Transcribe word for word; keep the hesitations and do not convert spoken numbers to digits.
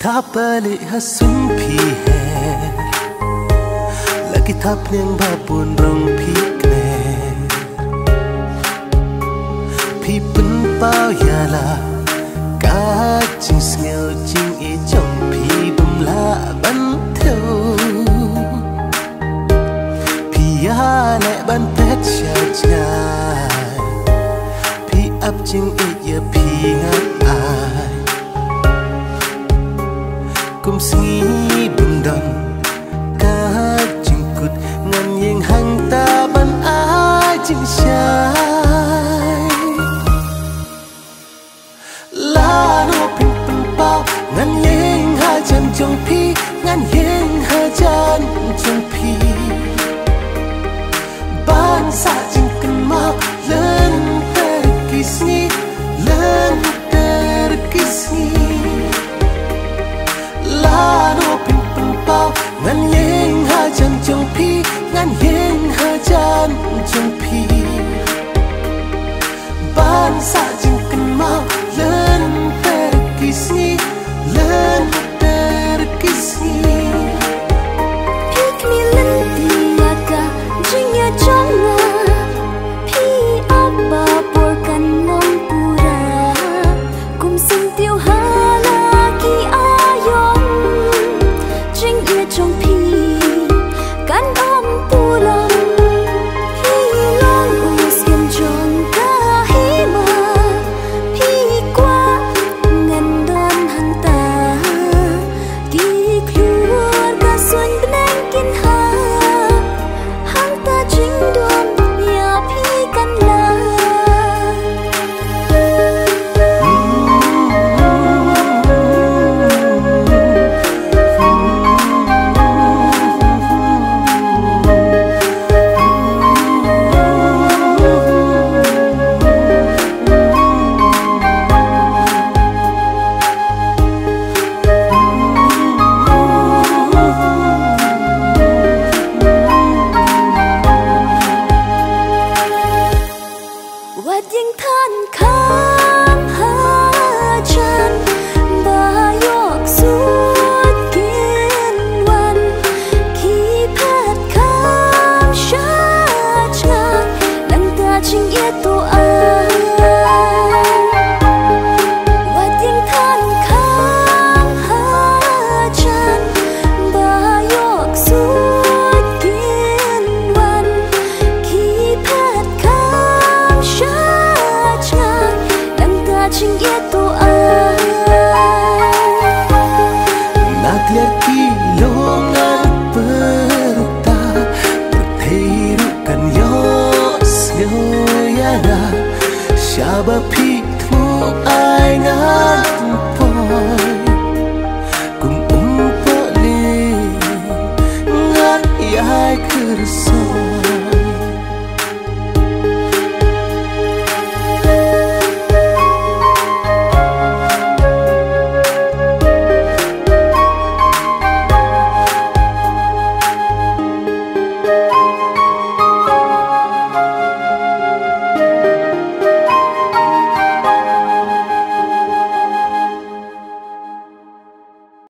Tháp balik hasun piher lagi tháp yang babun rong pikner pi pen pao ya la ka ching snel ching e trong pi bum la ban theo pi ya le ban pet cha cha pi ap ching e ya pi ngat ai kum singi bum don ka ching kut ngan yeng hang ta ban ai ching shai la no pin pen pao ngan yeng ha chan chong pi ngan yeng ha chan chong pi ban sa ching kan ma len ter kisni len ter kisni la no pin pen pao ngan yeng ha chan chong pi ngan yeng ha chan chong pi ban sa ching kan ma len ter kisni len ter kisni pick me len dia ka jingya chonga pi abba por kan nom pura kum sing tiêu hala ki ayong jing ye chong pi kan om pulang pi long us kem chong ka hi ma pi kwa ngan don hang ta ki kluar ka suan benang kin ha hang ta jing dom ya pi kan la Wat yang than kham ha chan ba yok suốt kiên wan khi phat kham sha chan lang ta ching ye to an Wat yang than kham ha chan ba yok suốt kiên wan khi phat kham sha ching ye to